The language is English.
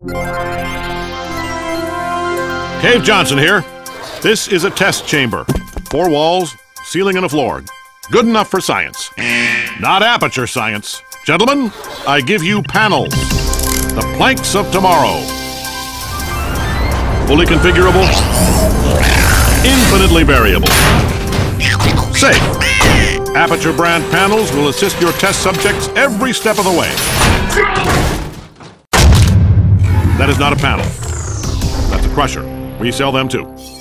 Cave Johnson here. This is a test chamber. 4 walls, ceiling and a floor. Good enough for science. Not Aperture science. Gentlemen, I give you panels. The planks of tomorrow. Fully configurable. Infinitely variable. Safe. Aperture brand panels will assist your test subjects every step of the way. That is not a panel. That's a crusher. We sell them too.